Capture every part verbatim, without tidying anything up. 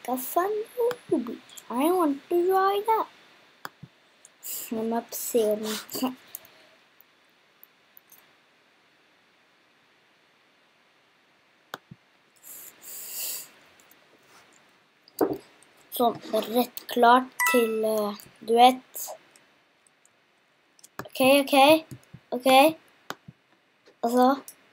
a fun movie. I want to try that. I'm upset. Sånn, rett klart til uh, duett. Ok, ok, ok. Altså.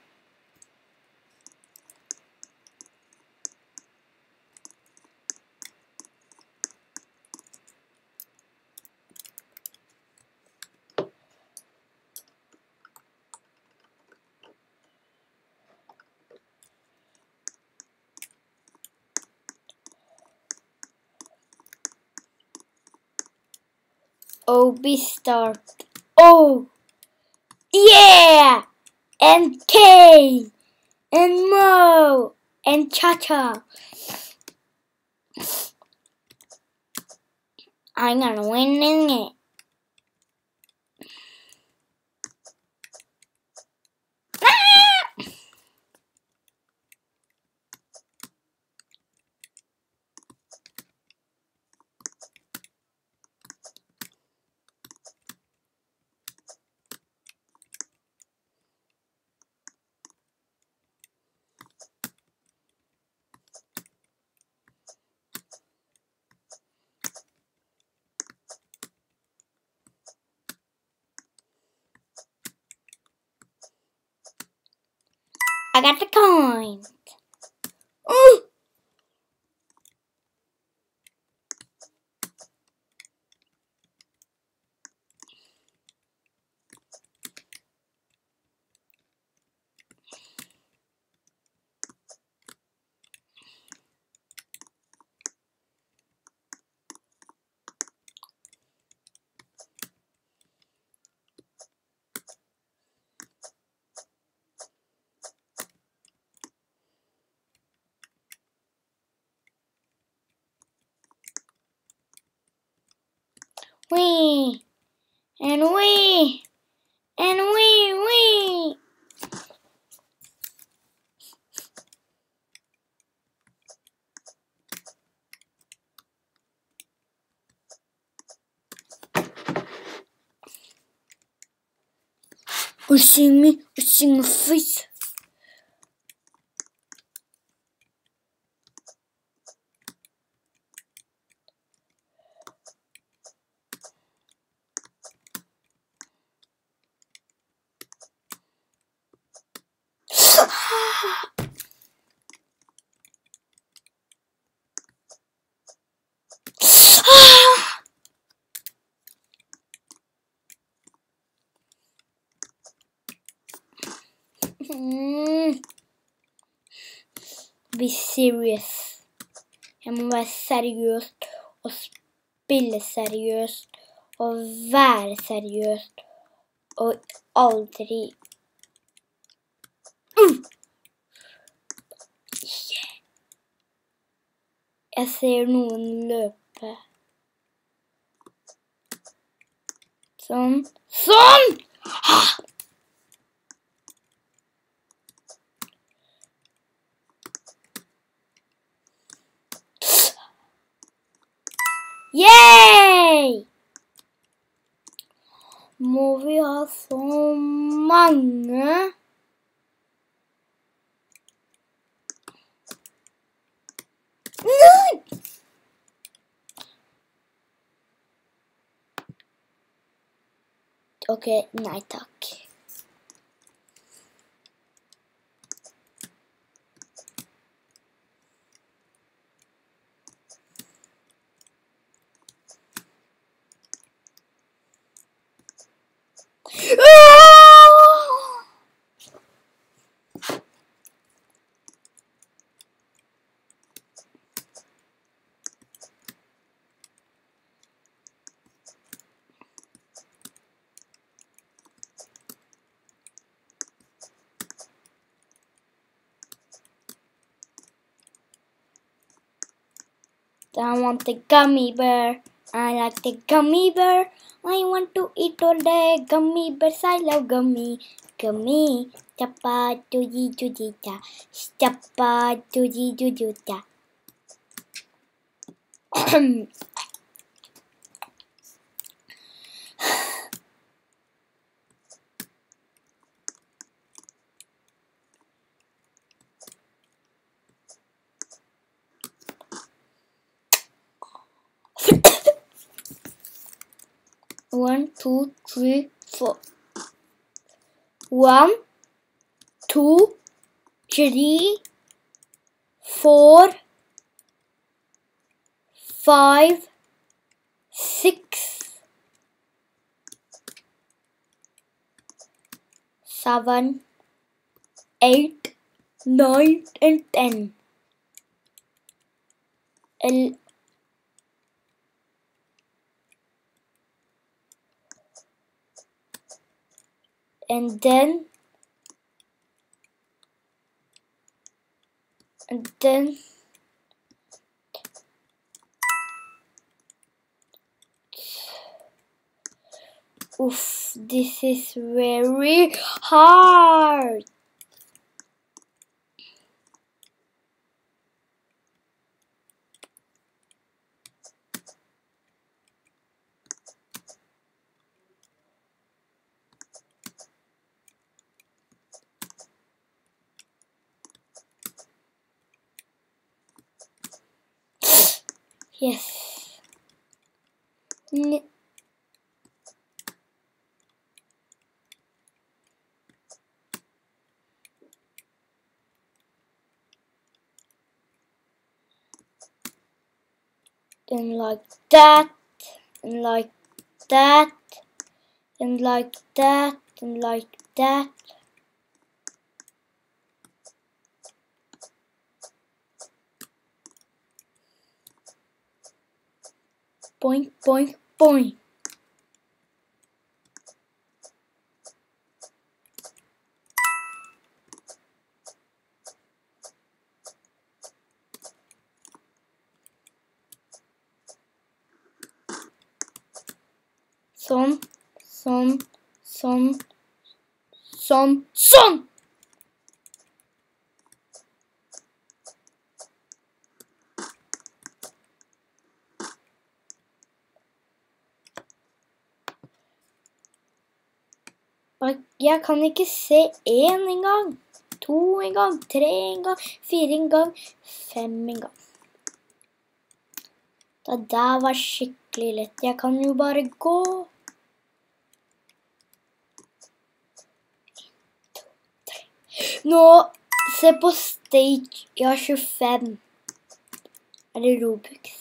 Oh, B start. Oh, yeah! And Kane! And Mo! And Cha-Cha! I'm gonna win in it. I got the coin. Ooh. Wee. And wee. And wee, wee. You see me? You see my face? Be serious. Jeg må være seriøst og spille seriøst og være seriøst og aldri mm. Yeah. Jeg ser noen løpe. Sånn. Sånn! Yay! Må vi ha så mange? Nei! Ok, nei takk. I want the gummy bear. I like the gummy bear. I want to eat all the gummy bears. I love gummy. Gummy. Chappa doody doody da. Chappa doody doody da. One, two, three, four. One, two, three, four, five, six, seven, eight, nine, and ten. El and then and then oof, this is very hard. Yes. N and like that, and like that, and like that, and like that. Boink, boink, boink. Sånn, sånn, sånn, sånn, sånn! Jeg kan ikke se én engang, to engang, tre engang, fire engang, fem engang. Det der var skikkelig lett. Jeg kan jo bare gå. Nå, se på stage. Jeg har tjuefem. Er det Robux?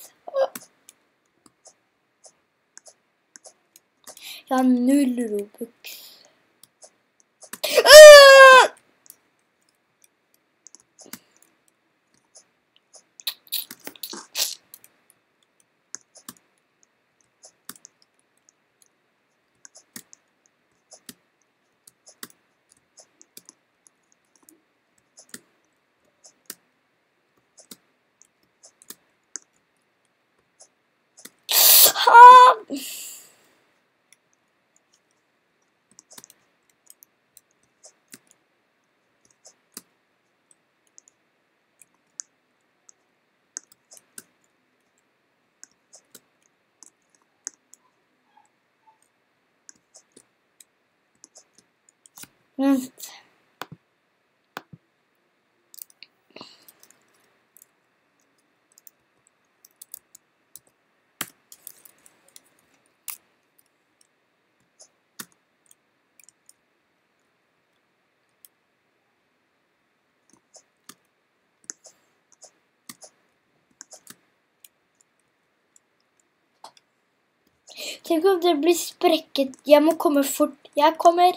Jeg har null Robux. Vent. Tenk om det blir sprekket. Jeg må komme fort. Jeg kommer.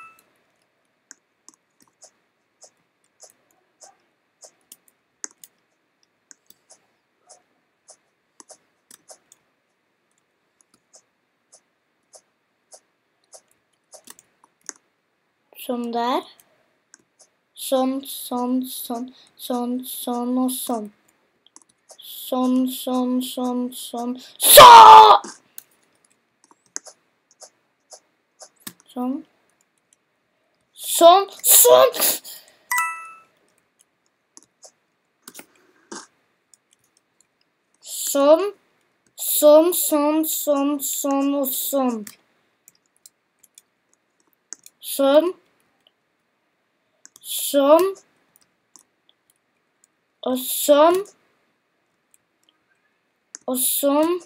Sånn der. Sånn, sånn, sånn, sånn, sånn og sånn. Sånn, sånn, sånn, sånn, sånn! Sånn. Sånn, sånn! Sånn. Sånn, sånn, sånn, sånn og sånn. Sånn. Sånn. Og sånn. Og sånn.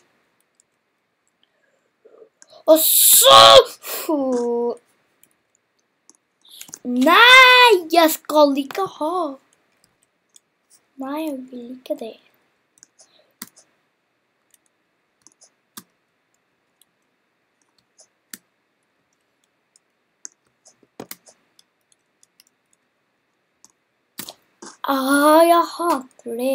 Og sånn! Nei, jeg skal ikke ha. Nei, jeg vil ikke det. Ah, jeg hater det.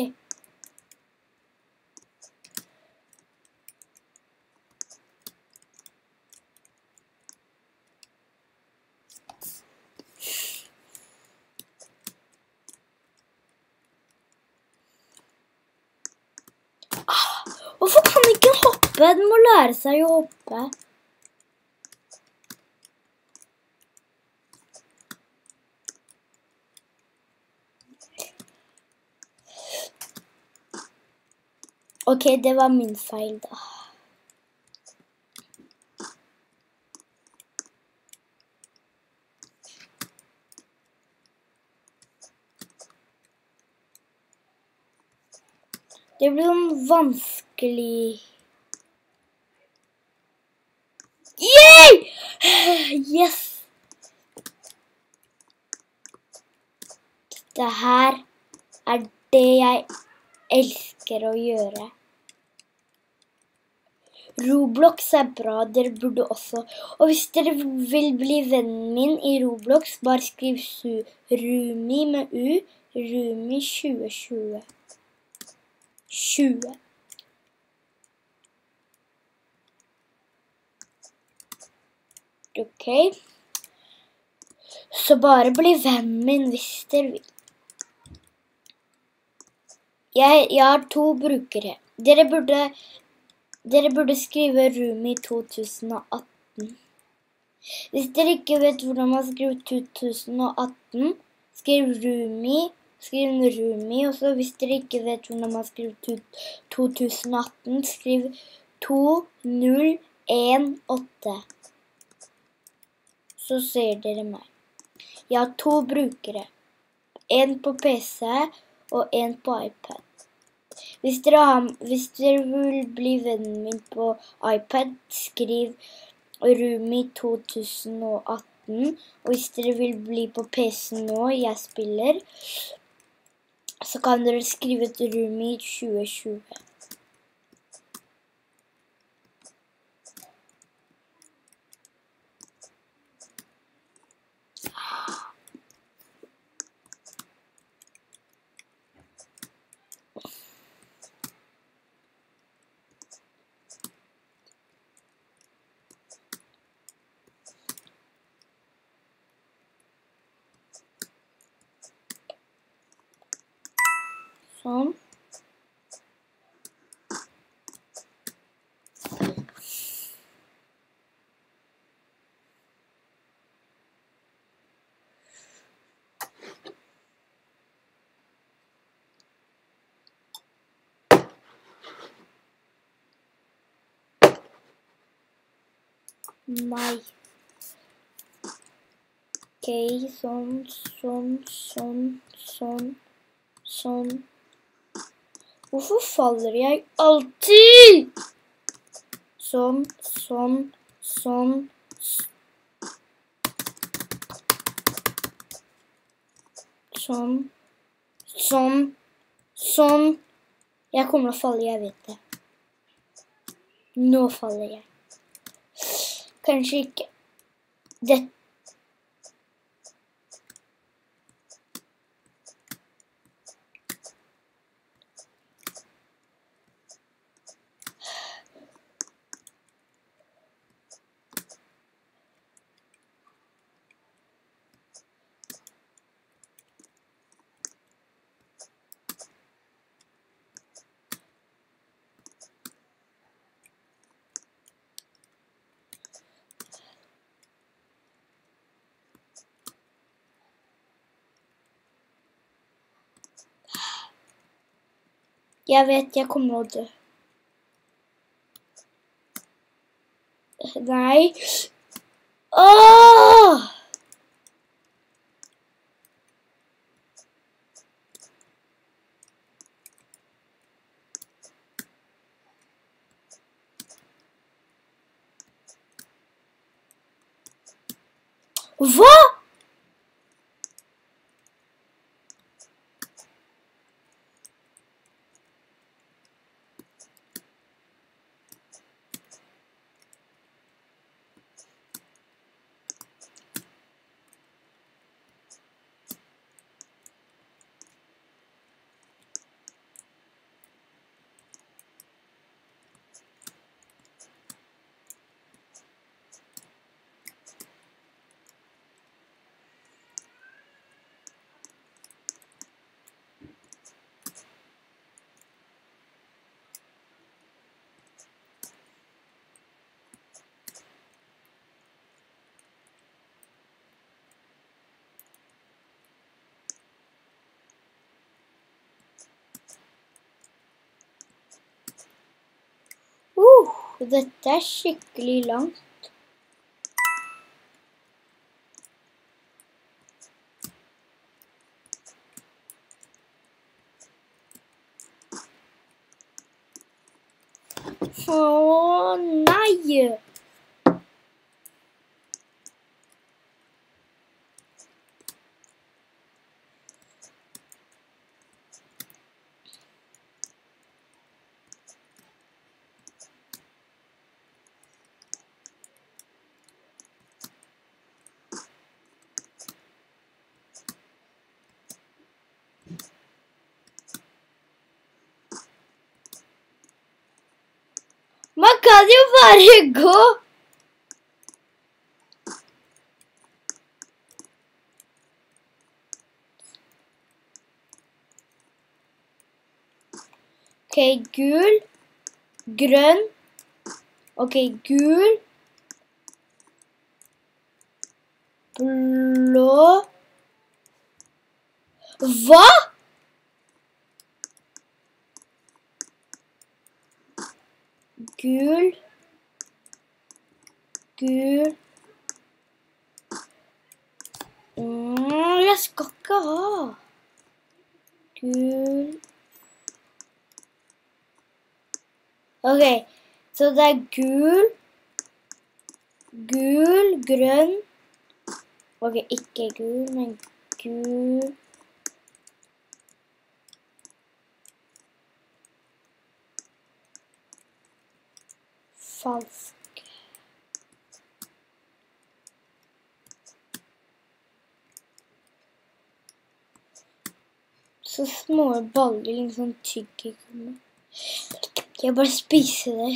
Hvorfor kan ikke den hoppe? Den må lære seg å hoppe. Ok, det var min feil da. Det blir vanskelig. Yay! Yes! Det her er det jeg elsker å gjøre. Roblox er bra, dere burde også. Og hvis dere vil bli vennen min i Roblox, bare skriv Rumi med U, Rumi tjue tjue. tjue. Ok. Så bare bli vennen min hvis dere vil. Jeg, jeg har to brukere. Dere burde... Dere burde skrive Rumi to tusen og atten. Hvis dere ikke vet hvordan man skriver to tusen og atten, skriv Rumi, skriv Rumi, og så hvis dere ikke vet hvordan man skriver to tusen og atten, skriv to null en åtte. Så ser dere meg. Jeg har to brukere. En på P C og en på iPad. Hvis dere, har, hvis dere vil bli vennen min på iPad, skriv Rumi to tusen og atten. Og hvis dere vil bli på P C nå, jeg spiller, så kan dere skrive til Rumi tjue tjue. Sånn. Nei. Ok, sånn, sånn, sånn, sånn, sånn. Hvorfor faller jeg alltid? Sånn, sånn, sånn. Sånn, sånn, sånn. Jeg kommer til å falle, jeg vet det. Nå faller jeg. Kanskje ikke. Dette. Jeg vet jeg kommer å dø. Nei. Åh! Hva? Uh, dette er skikkelig langt. Åh, nei! Man kan jo bare gå. Ok, gul, grønn. Ok, gul, blå. Hva? Gul, gul. Mm, jeg skal ikke ha. Gul. Ok, så det er gul, gul, grønn. Ok, ikke gul, men gul. Falsk. Så små baller, liksom tyggegummi. Jeg bare spiser det.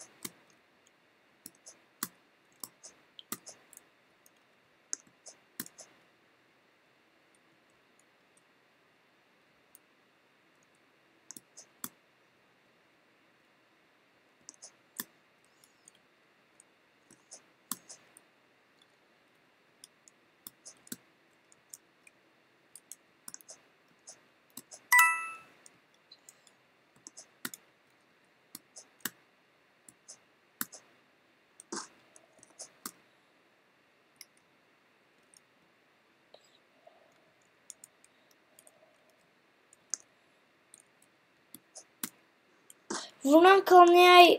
Hvordan kan jeg...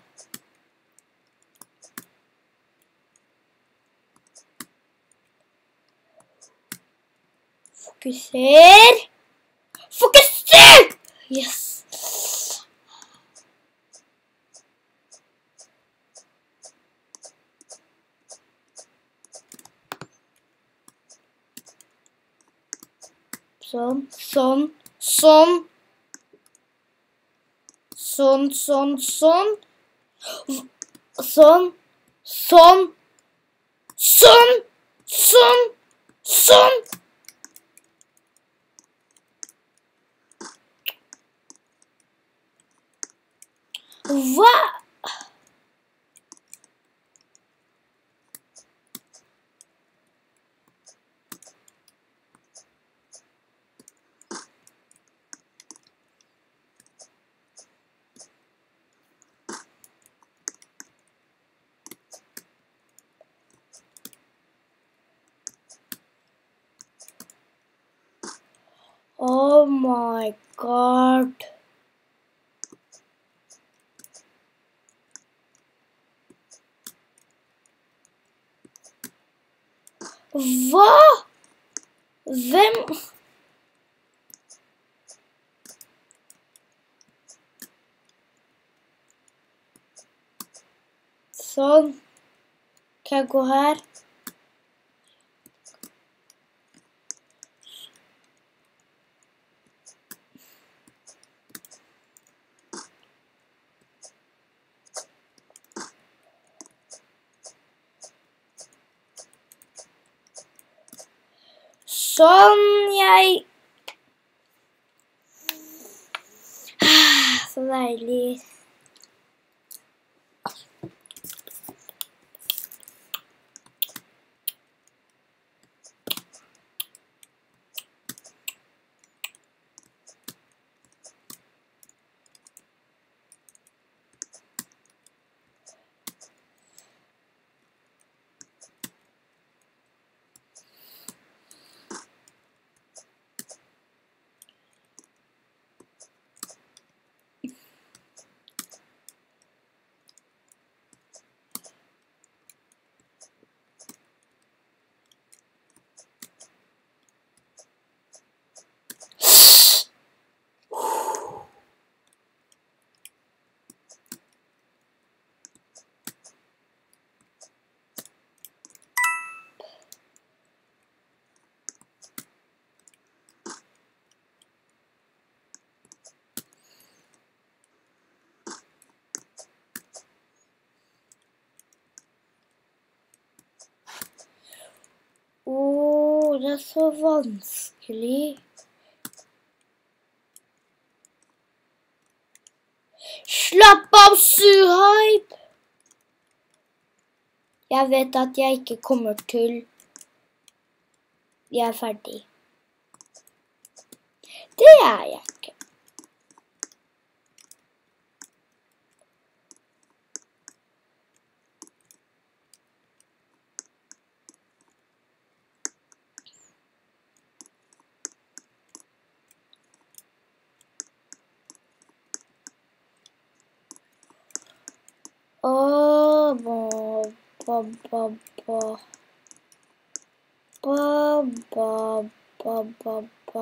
Fokuser! Fokuser! Yes! Sånn, sånn, sånn. Sånn, sånn, sånn. Sånn, sånn. Sånn, sånn, sånn. Hva? my god. Hva? Hvem? Sånn. Kan jeg gå her? Sånn, jeg... Så deilig. Åh, det er så vanskelig. Slapp av, Suhaib! Jeg vet at jeg ikke kommer til. Jeg er ferdig. Det er jeg ikke. Åh, ba, ba, ba, ba. Ba, ba, ba, ba, ba.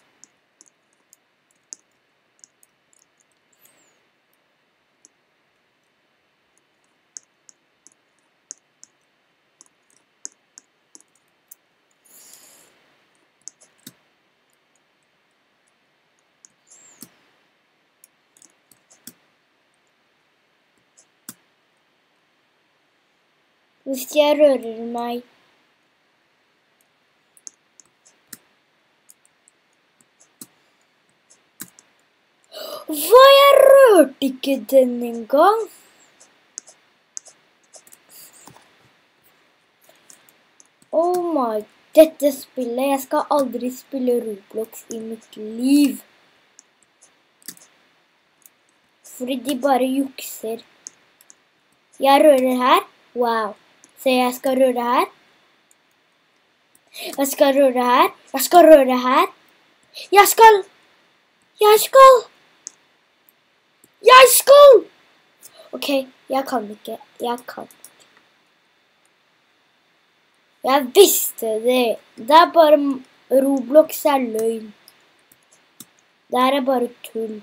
Hvis jeg rører meg. Hva, jeg rørte ikke den en gang. Oh my, dette spillet, jeg skal aldri spille Roblox i mitt liv. Fordi de bare jukser. Jeg rører her, wow. Så jeg skal røre her. Jeg skal røre her. Jeg skal røre her. Jeg skal. Jeg skal. Jeg skal. Ok, jeg kan ikke. Jeg kan ikke. Jeg visste det. Det er bare Roblox er løgn. Det er bare tull.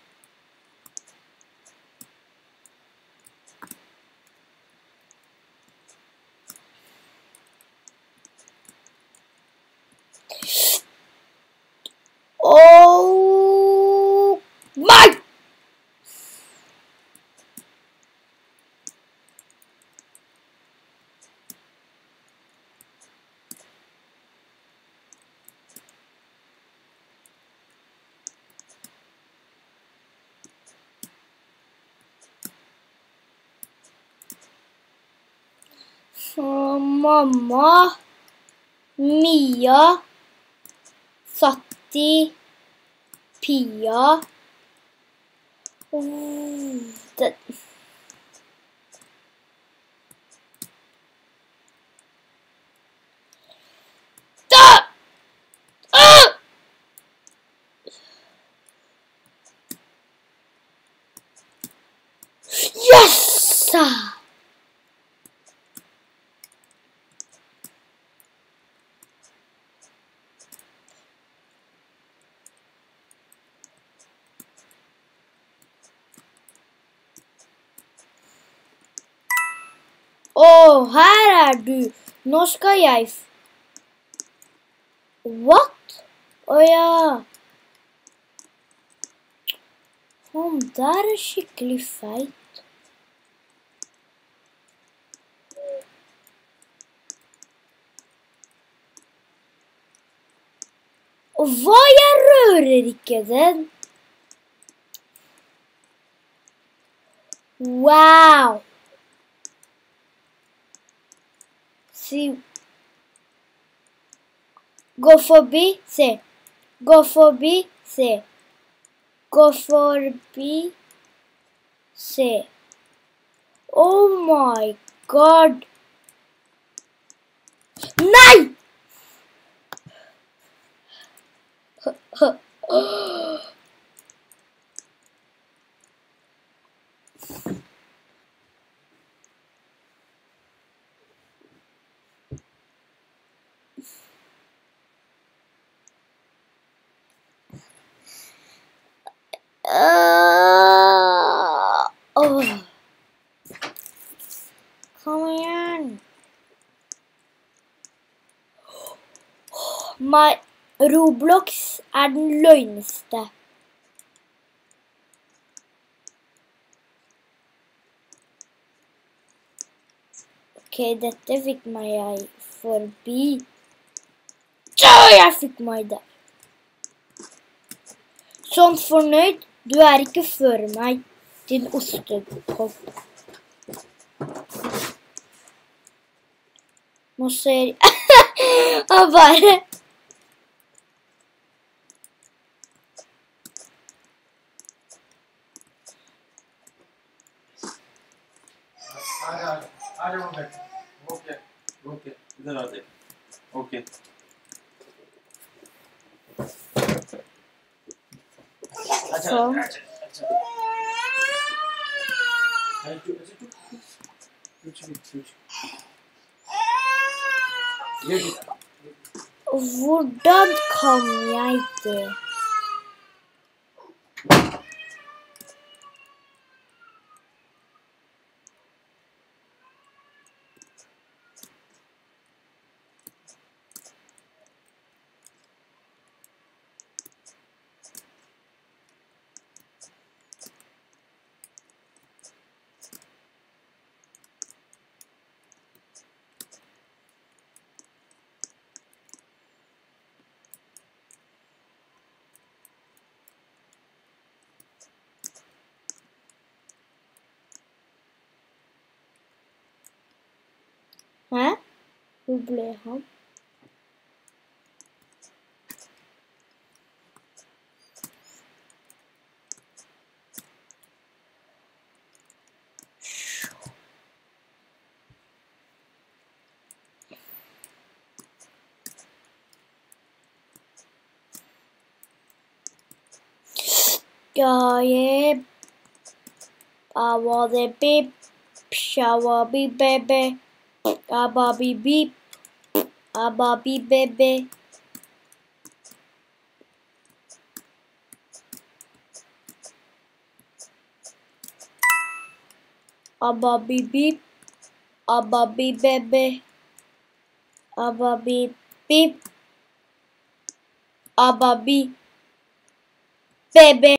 Oh my! Så mamma, Mia, Satti, Pia. Oh, det. Da! Ah! Sa. Å, her er du. Nå skal jeg f... What? Å ja. Han der er skikkelig feit. Og hva? Jeg rører ikke den. Wow. Se. Gå forbi, se. Gå forbi, se. Gå forbi, se. Oh my god. Nei! Uh, oh. Kom igjen. My Roblox er den løgneste. Ok, dette fikk meg forbi. Ja, jeg fikk meg der. Sånn fornøyd, du er ikke før meg, din ostekopp. Nå ser jeg... Han bare... आजा वहाँ बैठ। Okay okay इधर आ दे। ओके अच्छा So. अच्छा अच्छा Hvordan kan jeg det? Hæ? Hvor ble han? Ja, yeah. Awa the beep, shawa be baby, abba be beep, abba be baby. Abba be beep, abba be baby, abba be beep, abba be baby.